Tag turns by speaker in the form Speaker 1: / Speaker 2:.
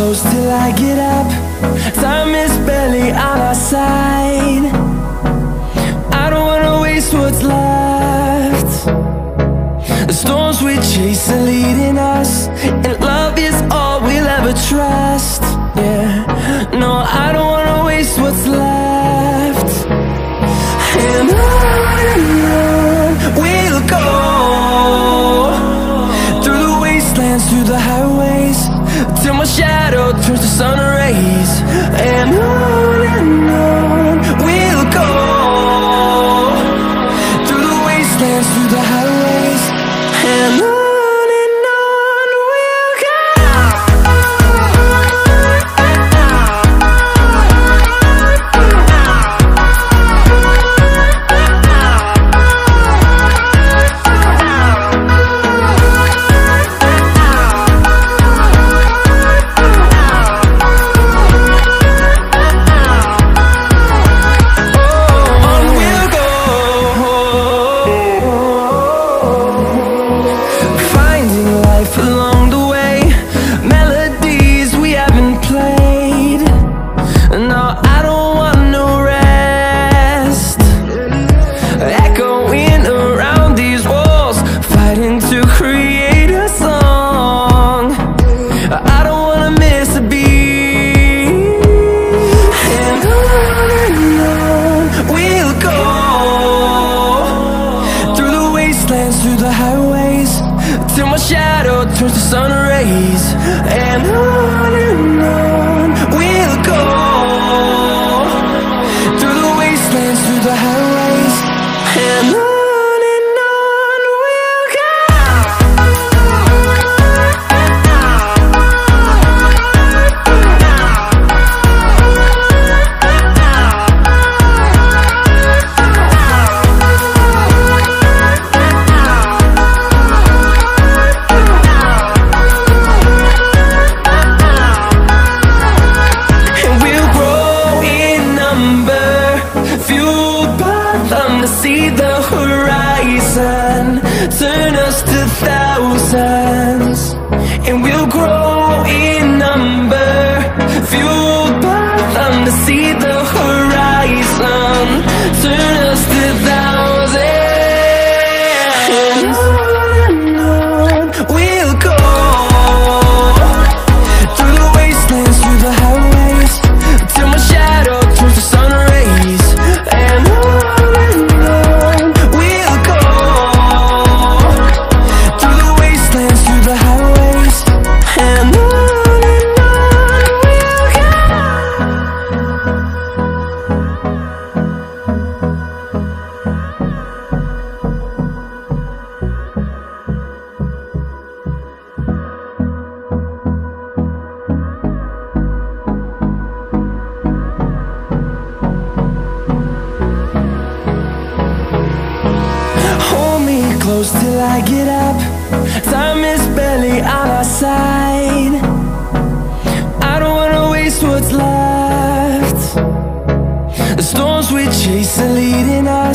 Speaker 1: close till I get up. Time is barely on our side. I don't wanna waste what's left. The storms we chase are leading us, and love is all we'll ever trust. Yeah, no, I don't wanna waste what's left. And on we'll go, through the wastelands, through the highways, till my shadow turns to sun rays. And on we'll go, through the wastelands, through the highways, and on we'll go. Through the highways, till my shadow turns to sun rays. And on we'll go, through the wastelands, through the highways, and on we'll go. See the horizon, turn us to thousands, and we'll grow in number, fueled by them. To see the horizon, turn us to thousands, and on we'll go, through the wastelands, through the highways, till my shadow turns to sun rays. And close till I get up. Time is barely on our side. I don't wanna waste what's left. The storms we chase are leading us.